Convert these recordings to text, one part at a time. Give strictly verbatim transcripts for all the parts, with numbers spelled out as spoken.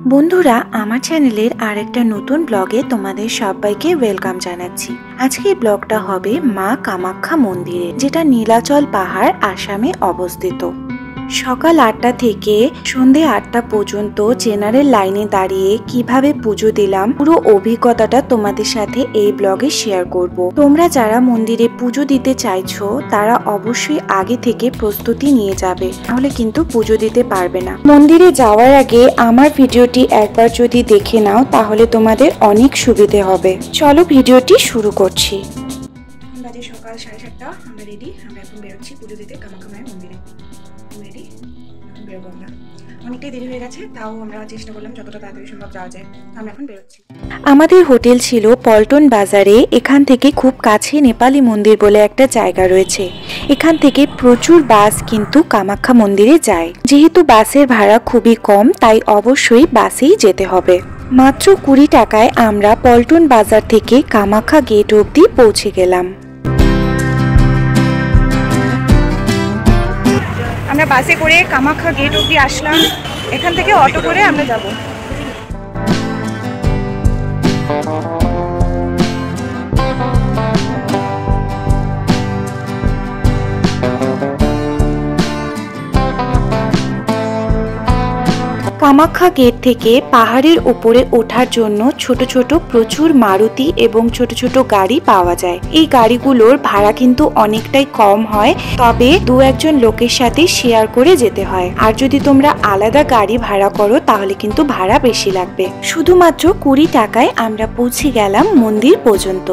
বন্ধুরা, আমার চ্যানেলের আরেকটা নতুন ব্লগে তোমাদের সবাইকে ওয়েলকাম জানাচ্ছি। আজকের ব্লগটা হবে মা কামাখ্যা মন্দিরে, যেটা নীলাচল পাহাড়, আসামে অবস্থিত। সকাল আটটা থেকে সন্ধে আটটা পর্যন্ত জেনারেল লাইনে দাঁড়িয়ে কিভাবে পুজো দিলাম পুরো অভিজ্ঞতাটা তোমাদের সাথে এই ব্লগে শেয়ার করব। তোমরা যারা মন্দিরে পুজো দিতে চাইছো তারা অবশ্যই আগে থেকে প্রস্তুতি নিয়ে যাবে, তাহলে কিন্তু পুজো দিতে পারবে না। মন্দিরে যাওয়ার আগে আমার ভিডিওটি একবার যদি দেখে নাও তাহলে তোমাদের অনেক সুবিধে হবে। চলো ভিডিওটি শুরু করছি। বাজে সকাল সাড়ে সাতটা, আমরা রেডি। আমরা এখন বেরোচ্ছি পুজো দিতে কামাখ্যা মায়ের মন্দিরে। রেডি, এখন বেরোবো আমরা। অনেকটাই দেরি হয়ে গেছে, তাও আমরা চেষ্টা করলাম যতটা তাড়াতাড়ি সম্ভব যাওয়া যায়। আমরা এখন বেরোচ্ছি। আমাদের হোটেল ছিল পল্টন বাজারে। এখান থেকে খুব কাছে নেপালি মন্দির বলে একটা জায়গা রয়েছে। এখান থেকে প্রচুর বাস কিন্তু কামাখ্যা মন্দিরে যায়। যেহেতু বাসের ভাড়া খুবই কম, তাই অবশ্যই বাসেই যেতে হবে। মাত্র কুড়ি টাকায় আমরা পল্টন বাজার থেকে কামাখ্যা গেট অবধি পৌঁছে গেলাম। আমরা বাসে করে কামাখ্যা গেট অবধি আসলাম। এখান থেকে অটো করে আমরা যাব। কামাখ্যা গেট থেকে পাহাড়ের উপরে ওঠার জন্য ছোট ছোট প্রচুর মারুতি এবং ছোট ছোট গাড়ি পাওয়া যায়। এই গাড়িগুলোর ভাড়া কিন্তু অনেকটাই কম হয়, তবে দু একজন লোকের সাথে শেয়ার করে যেতে হয়। আর যদি তোমরা আলাদা গাড়ি ভাড়া করো তাহলে কিন্তু ভাড়া বেশি লাগবে। শুধুমাত্র কুড়ি টাকায় আমরা পৌঁছে গেলাম মন্দির পর্যন্ত।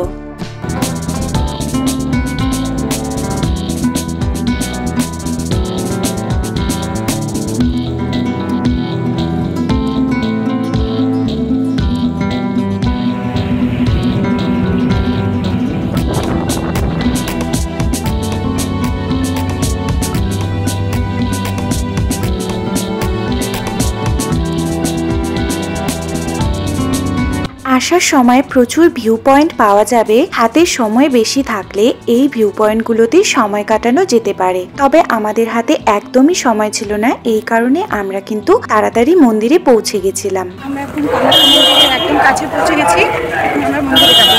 আসার সময় প্রচুর ভিউ পয়েন্ট পাওয়া যাবে। হাতে সময় বেশি থাকলে এই ভিউ পয়েন্টগুলোতে সময় কাটানো যেতে পারে, তবে আমাদের হাতে একদমই সময় ছিল না। এই কারণে আমরা কিন্তু তাড়াতাড়ি মন্দিরে পৌঁছে গেছিলাম। আমরা এখন কামাখ্যা মন্দিরের একদম কাছে পৌঁছে গেছি। এখন আমরা মন্দিরে যাব।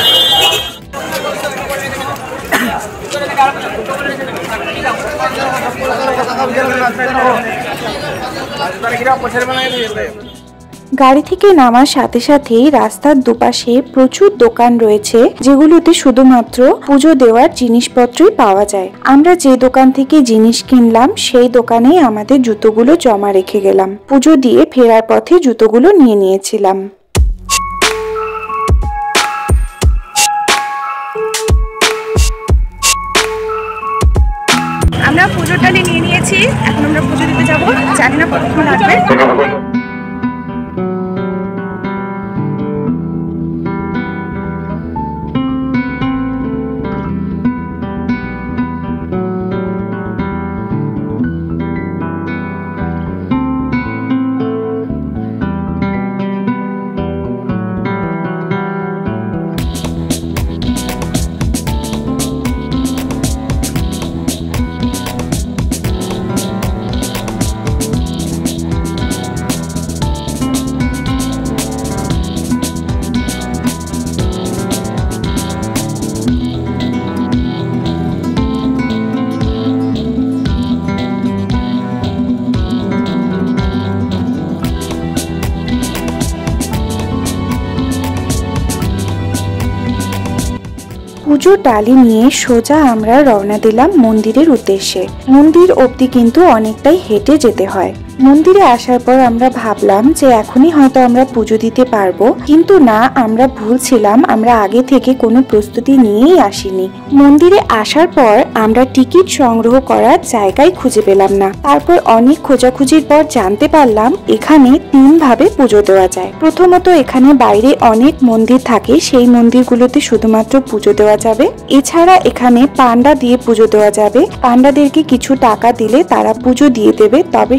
গাড়ি থেকে নামার সাথে সাথেই রাস্তার দুপাশে প্রচুর দোকান রয়েছে, যেগুলোতে শুধুমাত্র পুজো দেওয়ার জিনিসপত্রই পাওয়া যায়। আমরা যে দোকান থেকে জিনিস কিনলাম সেই দোকানেই আমাদের জুতোগুলো জমা রেখে গেলাম। পুজো দিয়ে ফেরার পথে জুতোগুলো নিয়ে নিয়েছিলাম। আমরা পুজোটা নিয়ে নিয়েছি, এখন আমরা পুজো দিতে যাবো। জানি না কতক্ষণ লাগবে। পুজো ডালি নিয়ে সোজা আমরা রওনা দিলাম মন্দিরের উদ্দেশ্যে। মন্দির অবধি কিন্তু অনেকটাই হেঁটে যেতে হয়। মন্দিরে আসার পর আমরা ভাবলাম যে এখনই হয়তো আমরা পুজো দিতে পারবো, কিন্তু না, আমরা ভুল ছিলাম। আমরা আগে থেকে কোনো প্রস্তুতি নিয়েই আসিনি। মন্দিরে আসার পর আমরা টিকিট সংগ্রহ করার জায়গায় খুঁজে পেলাম না। তারপর অনেক খোঁজাখুঁজির পর জানতে পারলাম এখানে তিন ভাবে পুজো দেওয়া যায়। প্রথমত, এখানে বাইরে অনেক মন্দির থাকে, সেই মন্দিরগুলোতে শুধুমাত্র পুজো দেওয়া যাবে। এছাড়া এখানে পান্ডা দিয়ে পুজো দেওয়া যাবে। পান্ডাদেরকে কিছু টাকা দিলে তারা পুজো দিয়ে দেবে, তবে সেটাতে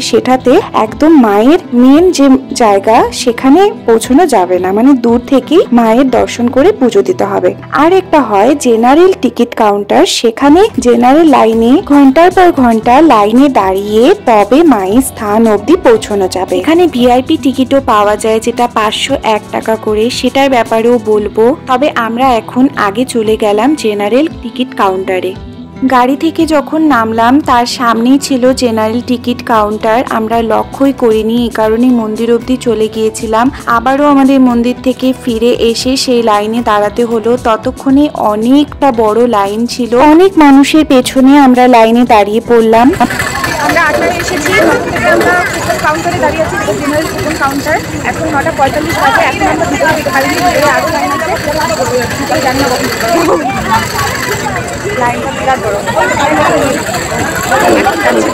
আছে একদম মায়ের মেন যে জায়গা সেখানে পৌঁছানো যাবে না, মানে দূর থেকেই মায়ের দর্শন করে পুজো দিতে হবে। আর একটা হয় জেনারেল টিকিট কাউন্টার, সেখানে জেনারেল লাইনে ঘন্টার পর ঘন্টা লাইনে দাঁড়িয়ে তবে মায়ের স্থান অবধি পৌঁছানো যাবে। এখানে ভিআইপি টিকিটও পাওয়া যায় যেটা পাঁচশো এক টাকা করে, সেটার ব্যাপারেও বলবো। তবে আমরা এখন আগে চলে গেলাম জেনারেল টিকিট কাউন্টারে। গাড়ি থেকে যখন নামলাম তার সামনেই ছিল জেনারেল টিকিট কাউন্টার। আমরা লক্ষ্যই করিনি, এই কারণে মন্দির অবধি চলে গিয়েছিলাম। আবারও আমাদের মন্দির থেকে ফিরে এসে সেই লাইনে দাঁড়াতে হলো। ততক্ষণে অনেকটা বড় লাইন ছিল, অনেক মানুষের পেছনে আমরা লাইনে দাঁড়িয়ে পড়লাম। আমরা আটটায় এসেছি, আমরা কুপন কাউন্টারে দাঁড়িয়ে আছি, যেটা জেনারেল কুপন কাউন্টার। এখন নটা পঁয়তাল্লিশ বাজে, এখন আমরা ভিতরে খালি ভিতরে আরও লাইন আছে, ভিতরে জানি না কখন লাইনটা বিরাট বড়। এখন যাচ্ছি।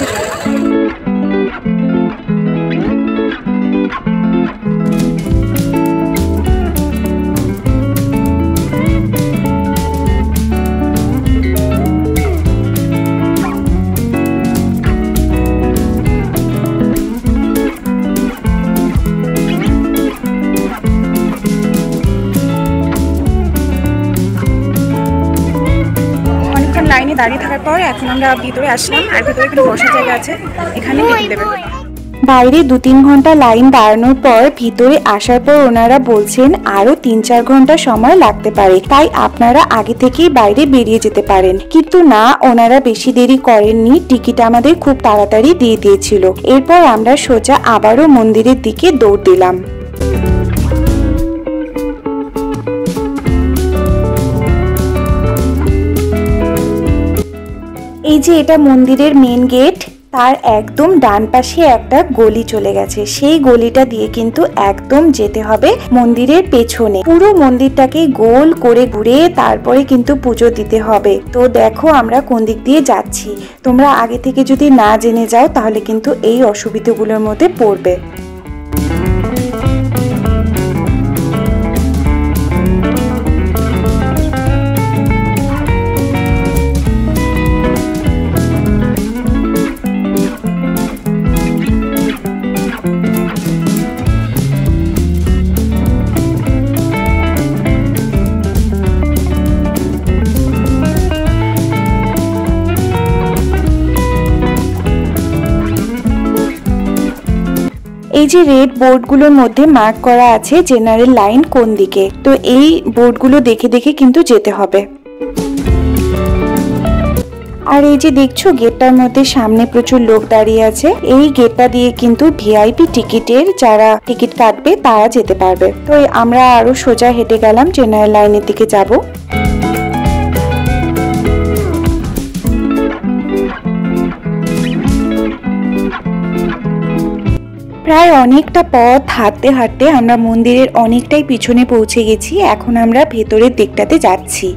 লাইনে দাঁড়িয়ে থাকার পর এখন আমরা ভিতরে আসলাম, আর ভিতরে একটু বসার জায়গা আছে, এখানে টিকিট দেবে। বাইরে দু তিন ঘন্টা লাইন দাঁড়ানোর পর ভিতরে আসার পর ওনারা বলছেন আরো তিন চার ঘন্টা সময় লাগতে পারে, তাই আপনারা আগে থেকেই বাইরে বেরিয়ে যেতে পারেন। কিন্তু না, ওনারা বেশি দেরি করেননি, টিকিট আমাদের খুব তাড়াতাড়ি দিয়ে দিয়েছিল। এরপর আমরা সোজা আবারও মন্দিরের দিকে দৌড় দিলাম। এই যে এটা মন্দিরের মেন গেট, তার একদম ডান পাশে একটা গলি চলে গেছে। সেই গলিটা দিয়ে কিন্তু একদম যেতে হবে মন্দিরের পেছনে। পুরো মন্দিরটাকে গোল করে ঘুরে তারপরে কিন্তু পুজো দিতে হবে। তো দেখো আমরা কোন দিক দিয়ে যাচ্ছি। তোমরা আগে থেকে যদি না জেনে যাও তাহলে কিন্তু এই অসুবিধাগুলোর মধ্যে পড়বে। এই যে রেড বোর্ডগুলোর মধ্যে মার্ক করা আছে জেনারেল লাইন কোন দিকে, তো এই বোর্ডগুলো দেখে দেখে কিন্তু যেতে হবে। আর এই যে দেখছো গেটটার মধ্যে সামনে প্রচুর লোক দাঁড়িয়ে আছে, এই গেটটা দিয়ে কিন্তু ভিআইপি টিকিটের যারা টিকিট কাটবে তারা যেতে পারবে। তো আমরা আরো সোজা হেঁটে গেলাম, জেনারেল লাইনের দিকে যাব। প্রায় অনেকটা পথ হাঁটতে হাঁটতে আমরা মন্দিরের অনেকটাই পিছনে পৌঁছে গেছি। এখন আমরা ভেতরের দিকটাতে যাচ্ছি।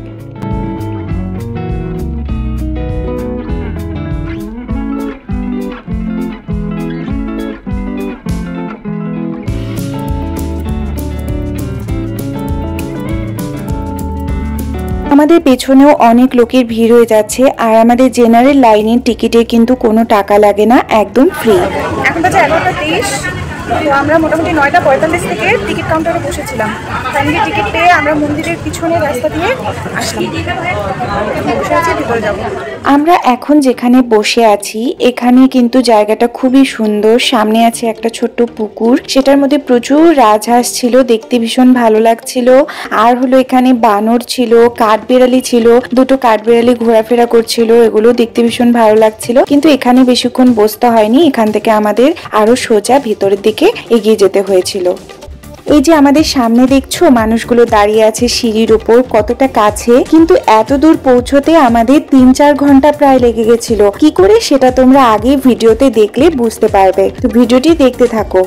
আমাদের পেছনেও অনেক লোকের ভিড় হয়ে যাচ্ছে। আর আমাদের জেনারেল লাইনের টিকিটে কিন্তু কোনো টাকা লাগে না, একদম ফ্রি। এখন বাজে এগারোটা তেইশ, তো আমরা মোটামুটি নয়টা পঁয়তাল্লিশ থেকে টিকিট কাউন্টারে বসেছিলাম। ফ্যামিলি টিকিট পেয়ে আমরা মন্দিরের পিছনের রাস্তা দিয়ে আসলাম, বসে আছি, ভিতরে যাবো। আমরা এখন যেখানে বসে আছি এখানে কিন্তু জায়গাটা খুবই সুন্দর। সামনে আছে একটা ছোট্ট পুকুর, সেটার মধ্যে প্রচুর রাজহাঁস ছিল, দেখতে ভীষণ ভালো লাগছিল। আর হলো এখানে বানর ছিল, কাঠবিড়ালি ছিল, দুটো কাঠবিড়ালি ঘোরাফেরা করছিল, এগুলো দেখতে ভীষণ ভালো লাগছিল। কিন্তু এখানে বেশিক্ষণ বসতে হয়নি, এখান থেকে আমাদের আরো সোজা ভিতরের দিকে এগিয়ে যেতে হয়েছিল। এই যে আমাদের সামনে দেখছো মানুষগুলো দাঁড়িয়ে আছে সিঁড়ির উপর, কতটা কাছে, কিন্তু এত দূর পৌঁছতে আমাদের তিন চার ঘন্টা প্রায় লেগে গেছিল। কি করে সেটা তোমরা আগে ভিডিওতে দেখলে বুঝতে পারবে, তো ভিডিওটি দেখতে থাকো।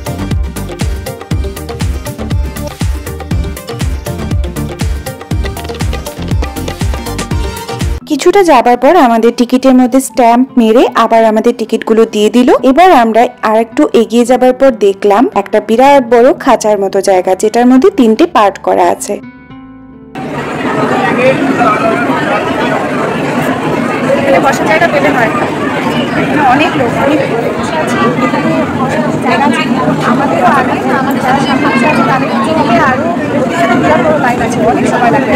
কিছুটা যাবার পর আমাদের টিকিটের মধ্যে স্ট্যাম্প মেরে আবার আমাদের টিকিটগুলো দিয়ে দিল। এবার আমরা আর একটু এগিয়ে যাবার পর দেখলাম একটা বিরাট বড় খাঁচার মতো জায়গা, যেটার মধ্যে তিনটে পার্ট করা আছে। বসার জায়গা পেলে হয়। অনেক লোক অনেক বসে আছি, এখানে জায়গা আছে। আমাদেরও আগে আমাদের যারা সামনে আছে তাদের হবে আরও বিরাট বড় লাইন আছে, অনেক সময় লাগবে,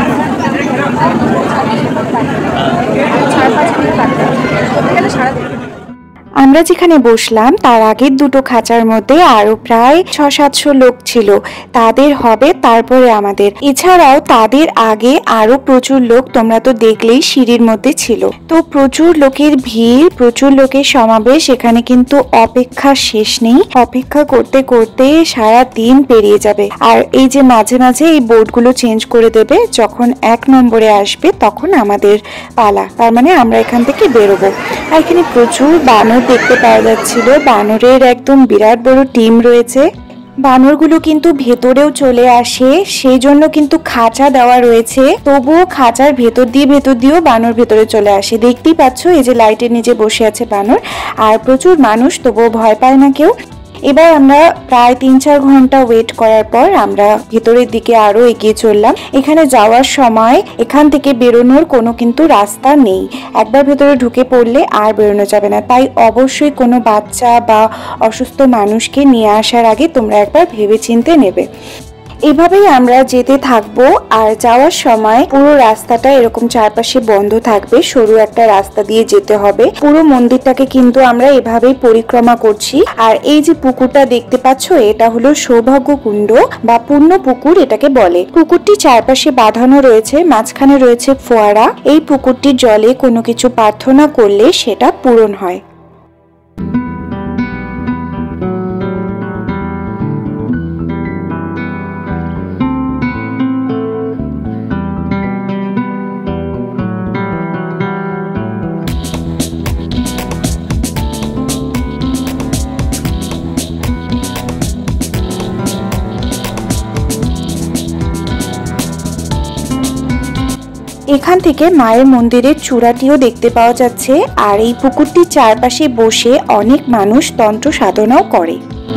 চার পাঁচ মিনিট লাগবে গেলে সারাদিন। আমরা যেখানে বসলাম তার আগের দুটো খাঁচার মধ্যে আরো প্রায় ছ সাতশো লোক ছিল, তাদের হবে তারপরে আমাদের। এছাড়াও তাদের আগে আরো প্রচুর লোক, তোমরা তো দেখলেই সিঁড়ির মধ্যে ছিল। তো প্রচুর লোকের ভিড়, প্রচুর লোকের সমাবেশ, এখানে কিন্তু অপেক্ষা শেষ নেই। অপেক্ষা করতে করতে সারা দিন পেরিয়ে যাবে। আর এই যে মাঝে মাঝে এই বোর্ডগুলো চেঞ্জ করে দেবে, যখন এক নম্বরে আসবে তখন আমাদের পালা, তার মানে আমরা এখান থেকে বেরোবো। আর এখানে প্রচুর বানর দেখতে পাওয়া যাচ্ছিল, বানরের একদম বিরাট বড় টিম রয়েছে। বানরগুলো কিন্তু ভেতরেও চলে আসে, সেই জন্য কিন্তু খাঁচা দেওয়া রয়েছে, তবুও খাঁচার ভেতর দিয়ে ভেতর দিয়েও বানর ভেতরে চলে আসে। দেখতেই পাচ্ছ এই যে লাইটের নিচে বসে আছে বানর, আর প্রচুর মানুষ, তবুও ভয় পায় না কেউ। এবার আমরা প্রায় তিন চার ঘন্টা ওয়েট করার পর আমরা ভেতরের দিকে আরো এগিয়ে চললাম। এখানে যাওয়ার সময় এখান থেকে বেরোনোর কোনো কিন্তু রাস্তা নেই, একবার ভেতরে ঢুকে পড়লে আর বেরোনো যাবে না। তাই অবশ্যই কোনো বাচ্চা বা অসুস্থ মানুষকে নিয়ে আসার আগে তোমরা একবার ভেবেচিন্তে নেবে। এভাবেই আমরা যেতে থাকবো, আর যাওয়ার সময় পুরো রাস্তাটা এরকম চারপাশে বন্ধ থাকবে, সরু একটা রাস্তা দিয়ে যেতে হবে। পুরো মন্দিরটাকে কিন্তু আমরা এভাবেই পরিক্রমা করছি। আর এই যে পুকুরটা দেখতে পাচ্ছ, এটা হলো সৌভাগ্য কুণ্ড বা পূর্ণ পুকুর এটাকে বলে। পুকুরটি চারপাশে বাঁধানো রয়েছে, মাঝখানে রয়েছে ফোয়ারা। এই পুকুরটির জলে কোনো কিছু প্রার্থনা করলে সেটা পূরণ হয়। এখান থেকে মায়ের মন্দিরের চূড়াটিও দেখতে পাওয়া যাচ্ছে। আর এই পুকুরটির চারপাশে বসে অনেক মানুষ তন্ত্র সাধনাও করে।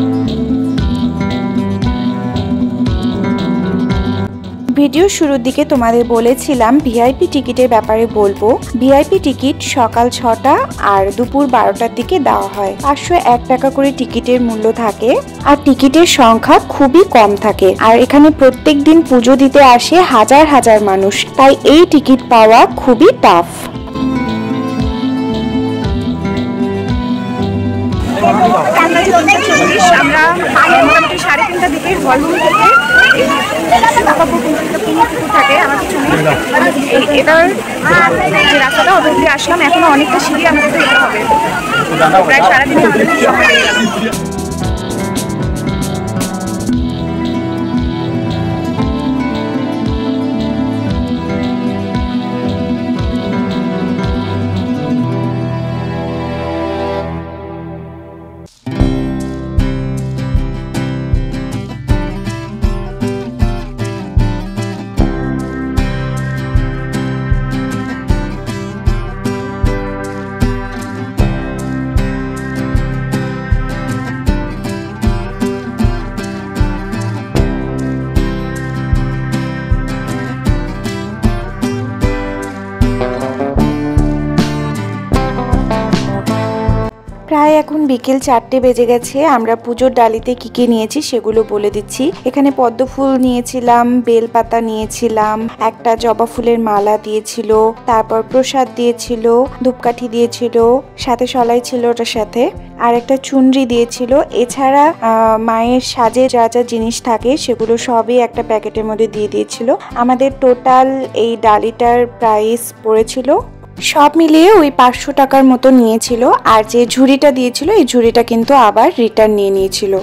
ভিডিও শুরুর দিকে তোমাদের বলেছিলাম ভিআইপি টিকিটের ব্যাপারে বলবো। ভিআইপি টিকিট সকাল ছটা আর দুপুর বারোটার দিকে দেওয়া হয়। পাঁচশো এক টাকা করে টিকিটের মূল্য থাকে, আর টিকিটের সংখ্যা খুবই কম থাকে। আর এখানে প্রত্যেক দিন পুজো দিতে আসে হাজার হাজার মানুষ, তাই এই টিকিট পাওয়া খুবই টাফ। আমরা মোটামুটি সাড়ে তিনটা দিকে হলরুম থেকে থাকে আমার পিছনে, এটার যে রাস্তাটা অত অব্দি আসলাম, এখনো অনেকটা সিঁড়ি আমাদের যেতে হবে, প্রায় সারাদিন আমাদের সময় লেগে গেল। প্রায় এখন বিকেল চারটে বেজে গেছে। আমরা পুজোর ডালিতে কি কি নিয়েছি সেগুলো বলে দিচ্ছি। এখানে পদ্ম ফুল নিয়েছিলাম, বেলপাতা নিয়েছিলাম, একটা জবা ফুলের মালা দিয়েছিল, তারপর প্রসাদ দিয়েছিল, ধূপকাঠি দিয়েছিল, সাথে সলাই ছিল ওটার সাথে, আর একটা চুনরি দিয়েছিল। এছাড়া মায়ের সাজে যা যা জিনিস থাকে সেগুলো সবই একটা প্যাকেটের মধ্যে দিয়ে দিয়েছিল। আমাদের টোটাল এই ডালিটার প্রাইস পড়েছিল সব মিলিয়ে ওই পাঁচশো টাকার মতো নিয়েছিল। আর যে ঝুড়িটা দিয়েছিল এই ঝুড়িটা কিন্তু আবার রিটার্ন নিয়ে নিয়েছিল।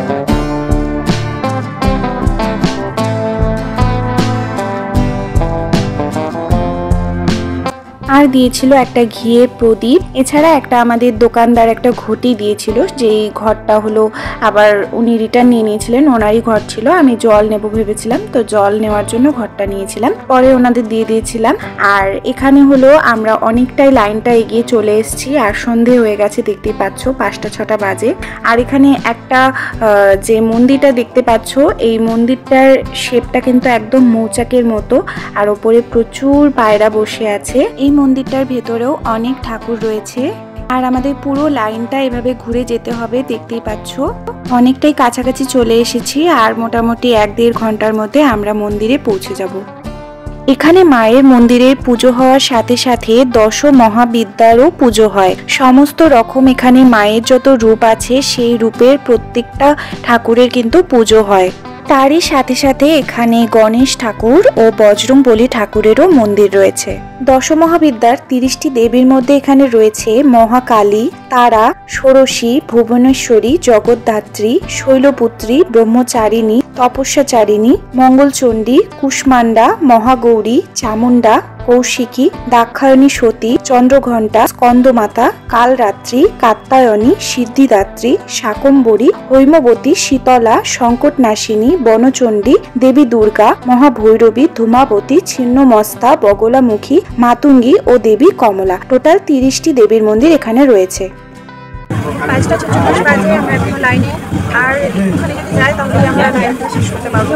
আর দিয়েছিল একটা ঘিয়ের প্রদীপ। এছাড়া একটা আমাদের দোকানদার একটা ঘটি দিয়েছিল, যেই ঘরটা হলো আবার উনি রিটার্ন নিয়ে নিয়েছিলেন, ওনারই ঘর ছিল। আমি জল নেব ভেবেছিলাম, তো জল নেওয়ার জন্য ঘরটা নিয়েছিলাম, পরে ওনাদের দিয়ে দিয়েছিলাম। আর এখানে হলো আমরা অনেকটাই লাইনটা এগিয়ে চলে এসেছি, আর সন্ধে হয়ে গেছে, দেখতেই পাচ্ছ পাঁচটা ছটা বাজে। আর এখানে একটা যে মন্দিরটা দেখতে পাচ্ছ, এই মন্দিরটার শেপটা কিন্তু একদম মৌচাকের মতো, আর ওপরে প্রচুর পায়রা বসে আছে। এই মন্দিরটার ভেতরেও অনেক ঠাকুর রয়েছে। আর আমাদের পুরো লাইনটা এভাবে ঘুরে যেতে হবে, দেখতেই পাচ্ছ। অনেকটাই কাছাকাছি চলে এসেছি, আর মোটামুটি এক দেড় ঘন্টার মধ্যে আমরা মন্দিরে পৌঁছে যাব। এখানে মায়ের মন্দিরের পুজো হওয়ার সাথে সাথে দশ মহাবিদ্যারও পুজো হয়। সমস্ত রকম এখানে মায়ের যত রূপ আছে সেই রূপের প্রত্যেকটা ঠাকুরের কিন্তু পুজো হয়। তারই সাথে সাথে এখানে গণেশ ঠাকুর ও বজরংবলী ঠাকুরেরও মন্দির রয়েছে। দশমহাবিদ্যার তিরিশটি দেবীর মধ্যে এখানে রয়েছে মহাকালী, তারা, ষোড়শী, ভুবনেশ্বরী, জগদ্ধাত্রী, শৈলপুত্রী, ব্রহ্মচারিণী, তপস্যাচারিণী, মঙ্গলচণ্ডী, কুষ্মান্ডা, মহাগৌরী, চামুন্ডা, কৌশিকী, দাক্ষায়ণী সতী, চন্দ্রঘণ্টা, স্কন্দমাতা, কালরাত্রি, কাত্যায়নী, সিদ্ধিদাত্রী, শাকম্ভরী, হৈমবতী, শীতলা, সংকটনাশিনী, বনচণ্ডী, দেবী দুর্গা, মহাভৈরবী, ধূমাবতী, ছিন্নমস্তা, বগলামুখী, মাতুঙ্গী ও দেবী কমলা। টোটাল তিরিশটি দেবীর মন্দির এখানে রয়েছে। পাঁচটা চল্লিশ বাজে আমরা এখন লাইনে, আর ওখানে যদি যাই তাহলে আমরা লাইনটা শেষ করতে পারবো।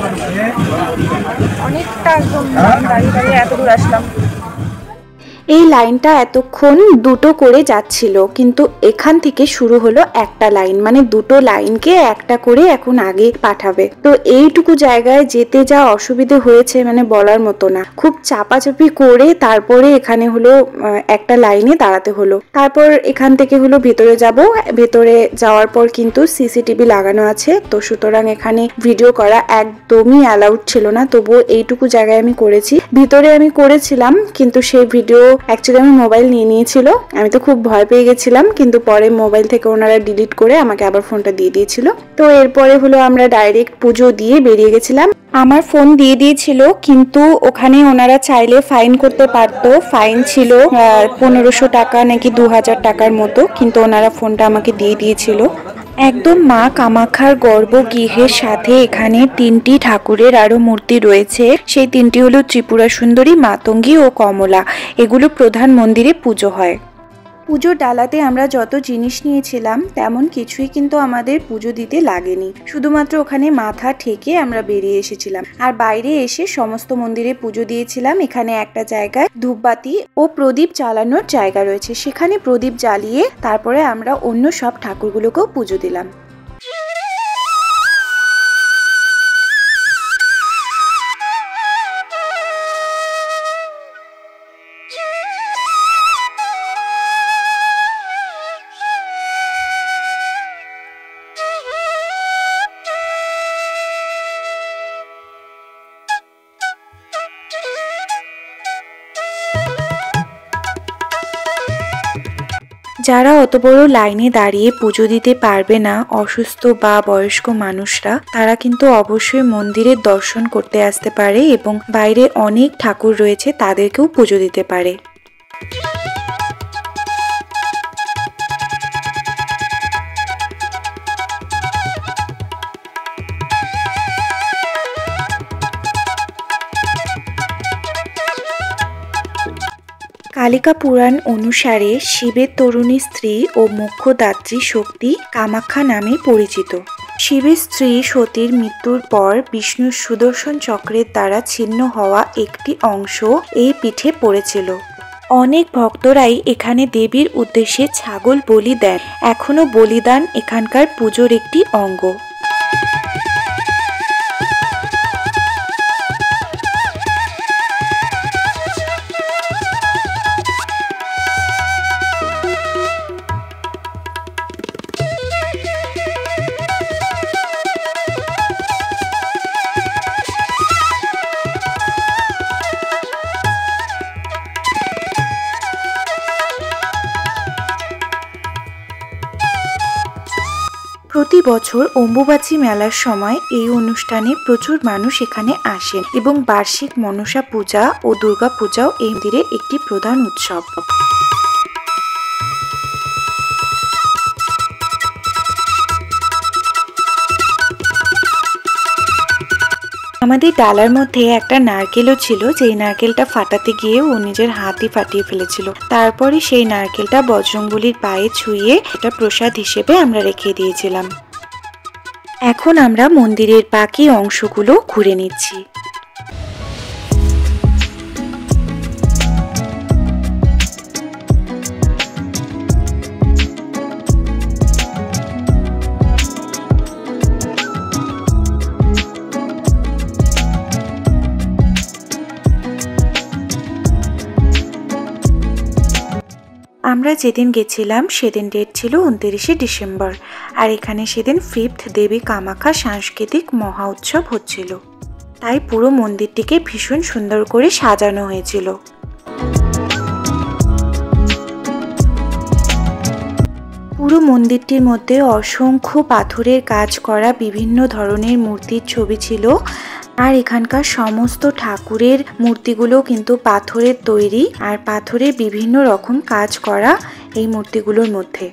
অনেকটা একদম দাঁড়িয়ে দাঁড়িয়ে এত দূর আসলাম। এই লাইনটা এতক্ষণ দুটো করে যাচ্ছিল, কিন্তু এখান থেকে শুরু হলো একটা লাইন, মানে দুটো লাইনকে একটা করে এখন আগে পাঠাবে। তো এইটুকু জায়গায় যেতে যা অসুবিধে হয়েছে মানে বলার মতো না। খুব চাপাচাপি করে তারপরে এখানে হলো একটা লাইনে দাঁড়াতে হলো। তারপর এখান থেকে হলো ভেতরে যাব। ভেতরে যাওয়ার পর কিন্তু সিসিটিভি লাগানো আছে, তো সুতরাং এখানে ভিডিও করা একদমই অ্যালাউড ছিল না। তবুও এইটুকু জায়গায় আমি করেছি। ভিতরে আমি করেছিলাম, কিন্তু সেই ভিডিও অ্যাকচুয়ালি আমি মোবাইল নিয়ে নিয়েছিল। আমি তো খুব ভয় পেয়ে গেছিলাম, কিন্তু পরে মোবাইল থেকে ওনারা ডিলিট করে আমাকে আবার ফোনটা দিয়ে দিয়েছিল। তো এরপরে হলো আমরা ডাইরেক্ট পুজো দিয়ে বেরিয়ে গেছিলাম। আমার ফোন দিয়ে দিয়েছিল, কিন্তু ওখানে ওনারা চাইলে ফাইন করতে পারতো। ফাইন ছিল পনেরোশো টাকা নাকি দু হাজার টাকার মতো, কিন্তু ওনারা ফোনটা আমাকে দিয়ে দিয়েছিল। একদম মা কামাখ্যার গর্ভগৃহের সাথে এখানে তিনটি ঠাকুরের আরো মূর্তি রয়েছে। সেই তিনটি হলো ত্রিপুরা সুন্দরী, মাতঙ্গী ও কমলা। এগুলো প্রধান মন্দিরে পুজো হয়। পুজোর ডালাতে আমরা যত জিনিস নিয়েছিলাম তেমন কিছুই কিন্তু আমাদের পুজো দিতে লাগেনি, শুধুমাত্র ওখানে মাথা ঠেকে আমরা বেরিয়ে এসেছিলাম। আর বাইরে এসে সমস্ত মন্দিরে পুজো দিয়েছিলাম। এখানে একটা জায়গায় ধূপবাতি ও প্রদীপ জ্বালানোর জায়গা রয়েছে, সেখানে প্রদীপ জ্বালিয়ে তারপরে আমরা অন্য সব ঠাকুরগুলোকেও পুজো দিলাম। যারা অত বড় লাইনে দাঁড়িয়ে পুজো দিতে পারবে না, অসুস্থ বা বয়স্ক মানুষরা, তারা কিন্তু অবশ্যই মন্দিরের দর্শন করতে আসতে পারে এবং বাইরে অনেক ঠাকুর রয়েছে, তাদেরকেও পুজো দিতে পারে। কালিকা পুরাণ অনুসারে শিবের তরুণী স্ত্রী ও মোক্ষদাত্রী শক্তি কামাখ্যা নামে পরিচিত। শিবের স্ত্রী সতীর মৃত্যুর পর বিষ্ণুর সুদর্শন চক্রের দ্বারা ছিন্ন হওয়া একটি অংশ এই পীঠে পড়েছিল। অনেক ভক্তরাই এখানে দেবীর উদ্দেশ্যে ছাগল বলি দেন। এখনো বলিদান এখানকার পুজোর একটি অঙ্গ। প্রতি বছর অম্বুবাচী মেলার সময় এই অনুষ্ঠানে প্রচুর মানুষ এখানে আসেন এবং বার্ষিক মনসা পূজা ও দুর্গা পূজাও এই মন্দিরের একটি প্রধান উৎসব। আমাদের ডালার মধ্যে একটা নারকেলও ছিল, যেই নারকেলটা ফাটাতে গিয়ে ও নিজের হাতই ফাটিয়ে ফেলেছিল। তারপরে সেই নারকেলটা বজরংবলীর পায়ে ছুঁয়ে এটা প্রসাদ হিসেবে আমরা রেখে দিয়েছিলাম। এখন আমরা মন্দিরের বাকি অংশগুলো ঘুরে নিচ্ছি। আমরা যেদিন গেছিলাম সেদিন ডেট ছিল উনত্রিশে ডিসেম্বর, আর এখানে সেদিন ফিফথ দেবী কামাখ্যা সাংস্কৃতিক মহা উৎসব হচ্ছিল, তাই পুরো মন্দিরটিকে ভীষণ সুন্দর করে সাজানো হয়েছিল। পুরো মন্দিরটির মধ্যে অসংখ্য পাথরের কাজ করা বিভিন্ন ধরনের মূর্তির ছবি ছিল, আর এখানকার সমস্ত ঠাকুরের মূর্তিগুলো কিন্তু পাথরের তৈরি, আর পাথরের বিভিন্ন রকম কাজ করা এই মূর্তিগুলোর মধ্যে।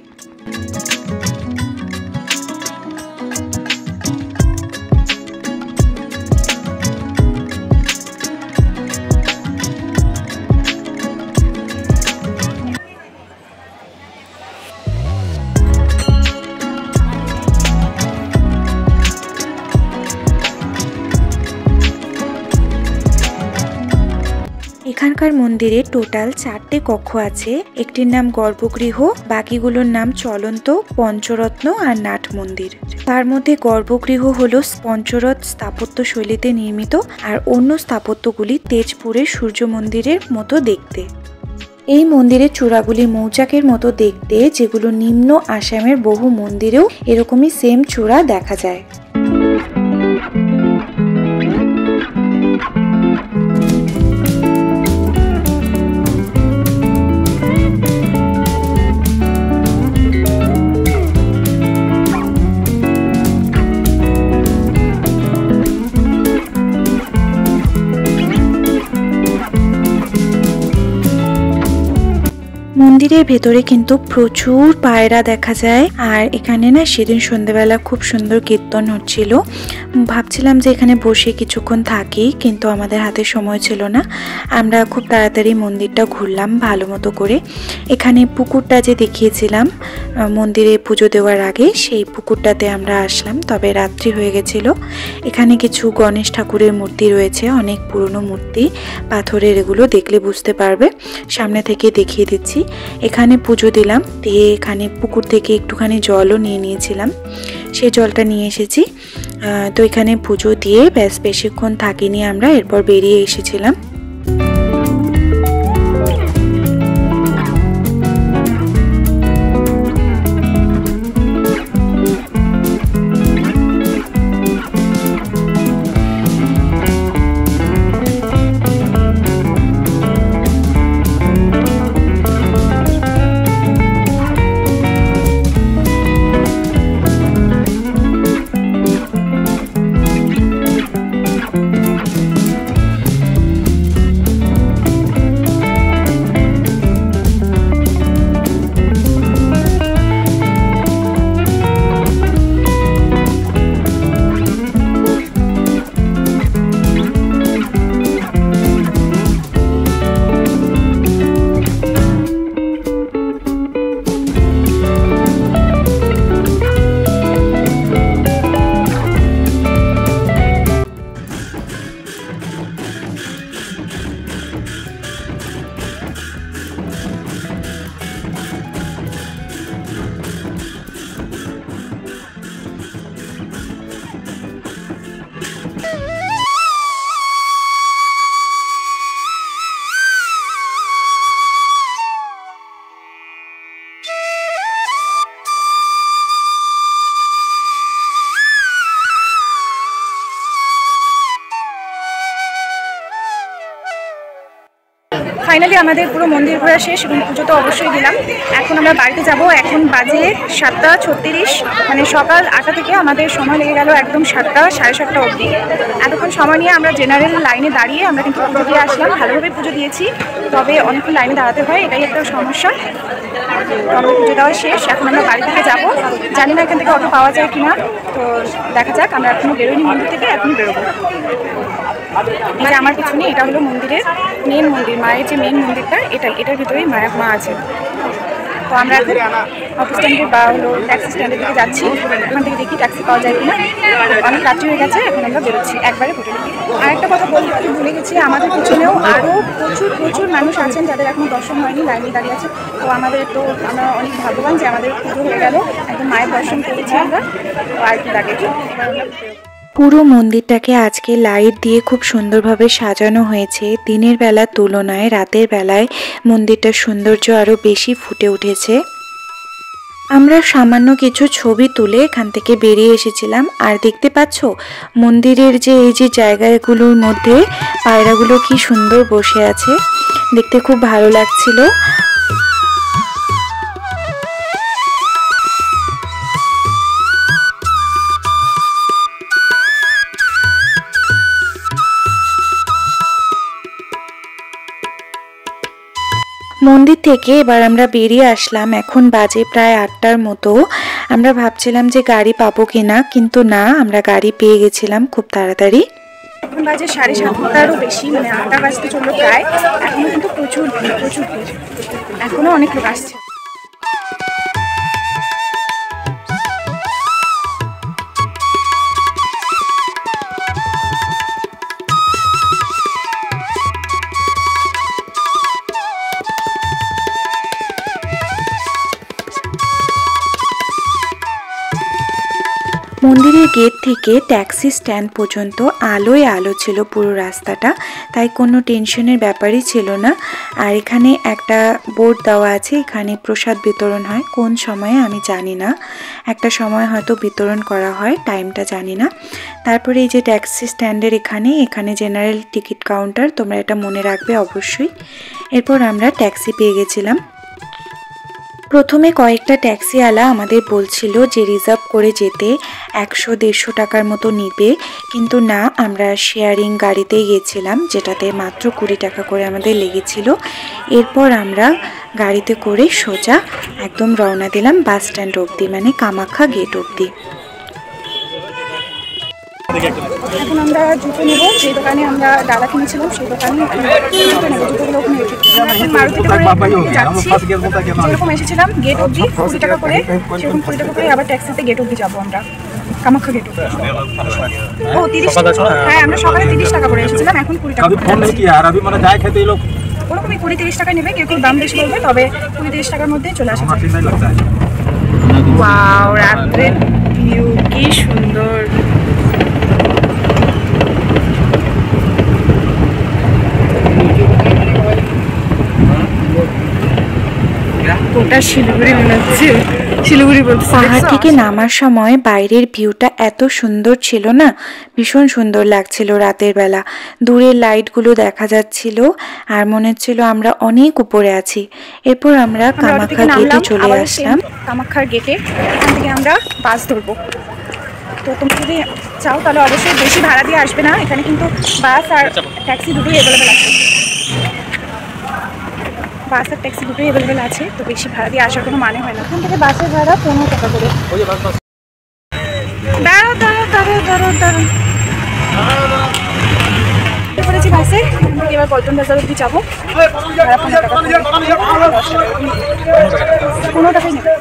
এখানকার মন্দিরে টোটাল চারটে কক্ষ আছে। একটির নাম গর্ভগৃহ, বাকিগুলোর নাম চলন্ত, পঞ্চরত্ন আর নাট মন্দির। তার মধ্যে গর্ভগৃহ হলো পঞ্চরথ স্থাপত্য শৈলীতে নির্মিত, আর অন্য স্থাপত্যগুলি তেজপুরের সূর্য মন্দিরের মতো দেখতে। এই মন্দিরের চূড়াগুলি মৌচাকের মতো দেখতে, যেগুলো নিম্ন আসামের বহু মন্দিরেও এরকমই সেম চূড়া দেখা যায়। মন্দিরের ভেতরে কিন্তু প্রচুর পায়রা দেখা যায়, আর এখানে না সেদিন সন্ধ্যাবেলা খুব সুন্দর কীর্তন হচ্ছিল। ভাবছিলাম যে এখানে বসে কিছুক্ষণ থাকি, কিন্তু আমাদের হাতে সময় ছিল না। আমরা খুব তাড়াতাড়ি মন্দিরটা ঘুরলাম ভালো মতো করে। এখানে পুকুরটা যে দেখিয়েছিলাম মন্দিরে পুজো দেওয়ার আগে, সেই পুকুরটাতে আমরা আসলাম, তবে রাত্রি হয়ে গেছিল। এখানে কিছু গণেশ ঠাকুরের মূর্তি রয়েছে, অনেক পুরনো মূর্তি, পাথরের, এগুলো দেখলে বুঝতে পারবে। সামনে থেকে দেখিয়ে দিচ্ছি। এখানে পুজো দিলাম, দিয়ে এখানে পুকুর থেকে একটুখানি জলও নিয়ে নিয়েছিলাম, সেই জলটা নিয়ে এসেছি। তো এখানে পুজো দিয়ে ব্যাস বেশিক্ষণ থাকিনি আমরা, এরপর বেরিয়ে এসেছিলাম। ফাইনালি আমাদের পুরো মন্দির ঘোরা শেষ এবং পুজো তো অবশ্যই দিলাম। এখন আমরা বাড়িতে যাব। এখন বাজে সাতটা ছত্রিশ, মানে সকাল আটটা থেকে আমাদের সময় লেগে গেল একদম সাতটা সাড়ে সাতটা অবধি। এতক্ষণ সময় নিয়ে আমরা জেনারেল লাইনে দাঁড়িয়ে আমরা কিন্তু পুজো দিয়ে আসলাম, ভালোভাবে পুজো দিয়েছি, তবে অনেকক্ষণ লাইনে দাঁড়াতে হয়, এটাই একটা সমস্যা। তো আমরা পুজো দেওয়া শেষ, এখন আমরা বাড়ি থেকে যাবো। জানি না এখান থেকে অটো পাওয়া যায় কিনা, তো দেখা যাক। আমরা এখনো বেরোইনি মন্দির থেকে, এখনই বেরোবো। মানে আমার পিছনে এটা হলো মন্দিরের মেন মন্দির, মায়ের যে মেন মন্দিরটা, এটা এটার ভিতরেই মায়ের মা আছে। তো আমরা এখন অটো স্ট্যান্ডে বা হলো ট্যাক্সি স্ট্যান্ডের দিকে যাচ্ছি। ওখান থেকে দেখি ট্যাক্সি পাওয়া যায় কিনা। অনেক রাত্রি হয়ে গেছে, এখন আমরা বেরোচ্ছি একবারে হোটেলে। আর একটা কথা বলতে একটু ভুলে গেছি, আমাদের পিছনেও আরও প্রচুর প্রচুর মানুষ আছেন যাদের এখনো দর্শন হয়নি, লাইনে দাঁড়িয়ে আছে। তো আমাদের তো আমরা অনেক ভাগ্যবান যে আমাদের পুজো হয়ে গেল, একদম মায়ের দর্শন করেছি আমরা। তো আর কি লাগে। পুরো মন্দিরটাকে আজকে লাইট দিয়ে খুব সুন্দরভাবে সাজানো হয়েছে। দিনের বেলার তুলনায় রাতের বেলায় মন্দিরটার সৌন্দর্য আরও বেশি ফুটে উঠেছে। আমরা সামান্য কিছু ছবি তুলে এখান থেকে বেরিয়ে এসেছিলাম। আর দেখতে পাচ্ছ মন্দিরের যে এই যে জায়গাগুলোর মধ্যে পায়রাগুলো কি সুন্দর বসে আছে, দেখতে খুব ভালো লাগছিল। মন্দির থেকে এবার আমরা বেরিয়ে আসলাম। এখন বাজে প্রায় আটটার মতো। আমরা ভাবছিলাম যে গাড়ি পাবো কিনা, কিন্তু না, আমরা গাড়ি পেয়ে গেছিলাম খুব তাড়াতাড়ি। এখন বাজে সাড়ে সাতটারও বেশি, মানে আটটা বাজতে চললো প্রায়। এখনো কিন্তু প্রচুর ভিড়, প্রচুর ভিড়, এখনো অনেক লোক আসছে। মন্দিরের গেট থেকে ট্যাক্সি স্ট্যান্ড পর্যন্ত আলোয় আলো ছিল পুরো রাস্তাটা, তাই কোনো টেনশনের ব্যাপারই ছিল না। আর এখানে একটা বোর্ড দেওয়া আছে, এখানে প্রসাদ বিতরণ হয়। কোন সময়ে আমি জানি না, একটা সময় হয়তো বিতরণ করা হয়, টাইমটা জানি না। তারপরে এই যে ট্যাক্সি স্ট্যান্ডের এখানে এখানে জেনারেল টিকিট কাউন্টার, তোমরা এটা মনে রাখবে অবশ্যই। এরপর আমরা ট্যাক্সি পেয়ে গেছিলাম। প্রথমে কয়েকটা ট্যাক্সিওয়ালা আমাদের বলছিল যে রিজার্ভ করে যেতে একশো দেড়শো টাকার মতো নিবে, কিন্তু না, আমরা শেয়ারিং গাড়িতেই গেছিলাম, যেটাতে মাত্র কুড়ি টাকা করে আমাদের লেগেছিল। এরপর আমরা গাড়িতে করে সোজা একদম রওনা দিলাম বাস স্ট্যান্ড অবধি, মানে কামাখ্যা গেট অবধি। এখন আমরা জুতো নেবো, যে দোকানে আমরা ডালা কিনেছিলাম সেই দোকানে জুতো নেবো। জুতোগুলো ওখানে এখন মারুতিতে করে যাচ্ছি, যেরকম এসেছিলাম গেট অবধি কুড়ি টাকা করে, সেরকম কুড়ি টাকা করে আবার ট্যাক্সিতে গেট অবধি যাবো আমরা, কামাখ্যা গেট অবধি। ও তিরিশ, হ্যাঁ আমরা সকালে তিরিশ টাকা করে এসেছিলাম, এখন কুড়ি টাকা। ওরকমই কুড়ি তিরিশ টাকা নেবে, কেউ কেউ দাম বেশি বলবে, তবে কুড়ি তিরিশ টাকার মধ্যে চলে আসে। ওয়াও, রাত্রের ভিউ কি সুন্দর। ওটা শিলিগুড়ি মনে হচ্ছে, শিলিগুড়ি বলতে। পাহাড় থেকে নামার সময় বাইরের ভিউটা এত সুন্দর ছিল না, ভীষণ সুন্দর লাগছিল রাতের বেলা। দূরের লাইটগুলো দেখা যাচ্ছিল আর মনে হচ্ছিল আমরা অনেক উপরে আছি। এরপর আমরা কামাখ্যা গেটে চলে আসলাম। কামাখ্যার গেটে এখান থেকে আমরা বাস ধরবো। তো তোমরা যদি চাও তাহলে অবশ্যই বেশি ভাড়া দিয়ে আসবে না, এখানে কিন্তু বাস আর ট্যাক্সি দুটোই অ্যাভেলেবেল আছে। বাস আর ট্যাক্সি দুটোই অ্যাভেলেবেল আছে, তো বেশি ভাড়া দিয়ে আসার কোনো মানে হয় না। এখান থেকে বাসের ভাড়া পনেরো টাকা করে। দাঁড়াও দাঁড়াও দাঁড়াও দাঁড়াও দাঁড়াও করেছি বাসে। এখান থেকে এবার পল্টন বাজার অব্দি যাবো, ভাড়া পনেরো টাকা, পনেরো টাকাই নেবে।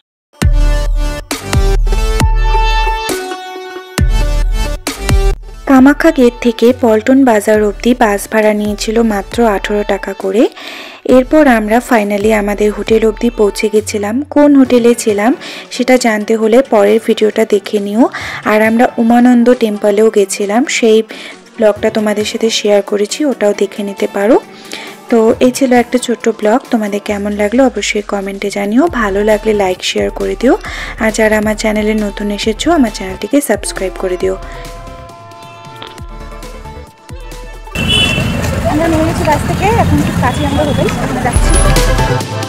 কামাখ্যা গেট থেকে পল্টন বাজার অবধি বাস ভাড়া নিয়েছিল মাত্র আঠেরো টাকা করে। এরপর আমরা ফাইনালি আমাদের হোটেল অবধি পৌঁছে গেছিলাম। কোন হোটেলে ছিলাম সেটা জানতে হলে পরের ভিডিওটা দেখে নিও। আর আমরা উমানন্দ টেম্পলেও গেছিলাম, সেই ব্লগটা তোমাদের সাথে শেয়ার করেছি, ওটাও দেখে নিতে পারো। তো এই ছিল একটা ছোট্ট ব্লগ, তোমাদের কেমন লাগলো অবশ্যই কমেন্টে জানিও। ভালো লাগলে লাইক শেয়ার করে দিও, আর যারা আমার চ্যানেলে নতুন এসেছো আমার চ্যানেলটিকে সাবস্ক্রাইব করে দিও। আমরা নেমে গেছি বাস থেকে, এখন ঠিক কাছে আমরা হোটেল, আমরা যাচ্ছি।